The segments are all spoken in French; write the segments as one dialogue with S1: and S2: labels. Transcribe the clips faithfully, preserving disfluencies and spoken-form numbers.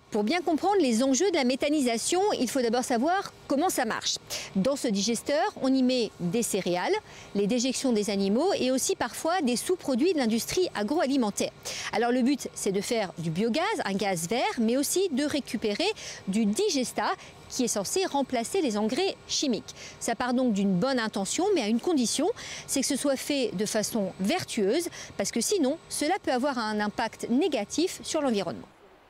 S1: Pour bien comprendre les enjeux de la méthanisation, il faut d'abord savoir comment ça marche. Dans ce digesteur, on y met des céréales, les déjections des animaux et aussi parfois des sous-produits de l'industrie agroalimentaire. Alors le but, c'est de faire du biogaz, un gaz vert, mais aussi de récupérer du digestat qui est censé remplacer les engrais chimiques. Ça part donc d'une bonne intention, mais à une condition, c'est que ce soit fait de façon vertueuse, parce que sinon, cela peut avoir un impact négatif sur l'environnement.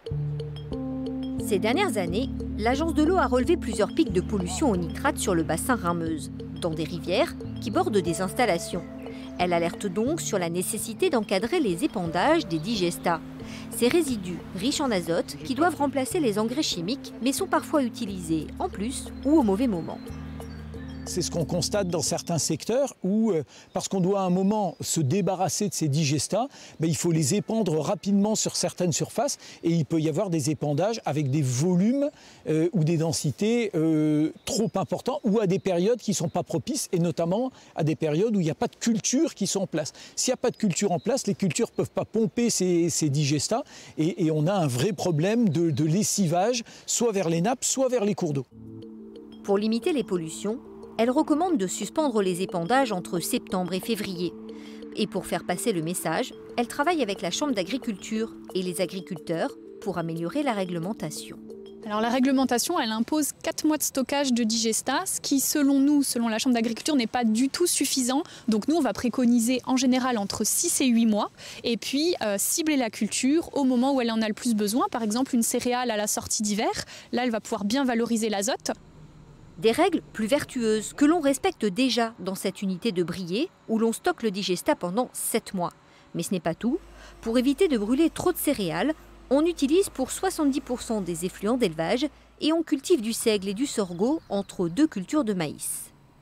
S1: Ces dernières années, l'Agence de l'eau a relevé plusieurs pics de pollution au nitrate sur le bassin Rhin-Meuse, dans des rivières qui bordent des installations. Elle alerte donc sur la nécessité d'encadrer les épandages des digestats. Ces résidus riches en azote qui doivent remplacer les engrais chimiques, mais sont parfois utilisés en plus ou au mauvais moment.
S2: C'est ce qu'on constate dans certains secteurs où, parce qu'on doit à un moment se débarrasser de ces digestats, ben, il faut les épandre rapidement sur certaines surfaces et il peut y avoir des épandages avec des volumes euh, ou des densités euh, trop importants ou à des périodes qui ne sont pas propices et notamment à des périodes où il n'y a pas de cultures qui sont en place. S'il n'y a pas de culture en place, les cultures ne peuvent pas pomper ces, ces digestats et, et on a un vrai problème de, de lessivage, soit vers les nappes, soit vers les cours d'eau.
S1: Pour limiter les pollutions, elle recommande de suspendre les épandages entre septembre et février. Et pour faire passer le message, elle travaille avec la Chambre d'agriculture et les agriculteurs pour améliorer la réglementation.
S3: Alors la réglementation, elle impose quatre mois de stockage de digestat, ce qui, selon nous, selon la Chambre d'agriculture, n'est pas du tout suffisant. Donc nous, on va préconiser en général entre six et huit mois et puis euh, cibler la culture au moment où elle en a le plus besoin. Par exemple, une céréale à la sortie d'hiver, là, elle va pouvoir bien valoriser l'azote.
S1: Des règles plus vertueuses que l'on respecte déjà dans cette unité de Briey où l'on stocke le digestat pendant sept mois. Mais ce n'est pas tout. Pour éviter de brûler trop de céréales, on utilise pour soixante-dix pour cent des effluents d'élevage et on cultive du seigle et du sorgho entre deux cultures de maïs.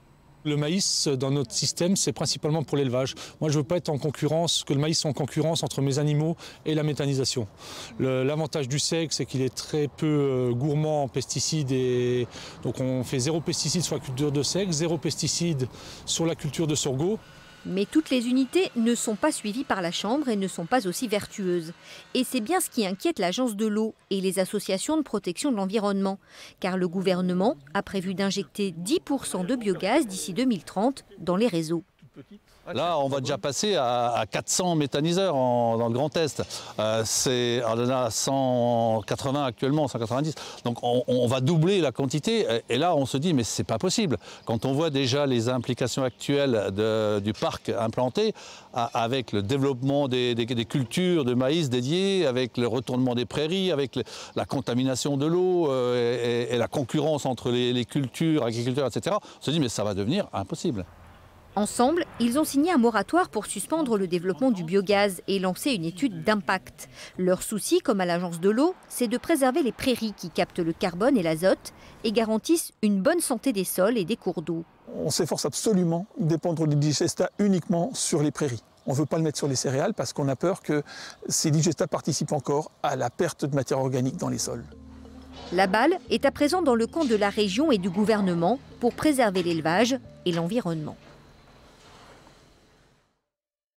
S4: Le maïs, dans notre système, c'est principalement pour l'élevage. Moi, je ne veux pas être en concurrence, que le maïs soit en concurrence entre mes animaux et la méthanisation. L'avantage du seigle, c'est qu'il est très peu gourmand en pesticides. Et donc, on fait zéro pesticide sur la culture de seigle, zéro pesticide sur la culture de sorgho.
S1: Mais toutes les unités ne sont pas suivies par la Chambre et ne sont pas aussi vertueuses. Et c'est bien ce qui inquiète l'Agence de l'eau et les associations de protection de l'environnement. Car le gouvernement a prévu d'injecter dix pour cent de biogaz d'ici deux mille trente dans les réseaux.
S5: Là, on va déjà passer à, à quatre cents méthaniseurs en, dans le Grand Est. Euh, c'est, on en a cent quatre-vingts actuellement, cent quatre-vingt-dix. Donc on, on va doubler la quantité. Et là, on se dit, mais c'est pas possible. Quand on voit déjà les implications actuelles de, du parc implanté, à, avec le développement des, des, des cultures de maïs dédiées, avec le retournement des prairies, avec le, la contamination de l'eau euh, et, et la concurrence entre les, les cultures, agriculteurs, et cetera, on se dit, mais ça va devenir impossible.
S1: Ensemble, ils ont signé un moratoire pour suspendre le développement du biogaz et lancer une étude d'impact. Leur souci, comme à l'Agence de l'eau, c'est de préserver les prairies qui captent le carbone et l'azote et garantissent une bonne santé des sols et des cours d'eau.
S2: On s'efforce absolument d'épandre les digestats uniquement sur les prairies. On ne veut pas le mettre sur les céréales parce qu'on a peur que ces digestats participent encore à la perte de matière organique dans les sols.
S1: La balle est à présent dans le camp de la région et du gouvernement pour préserver l'élevage et l'environnement.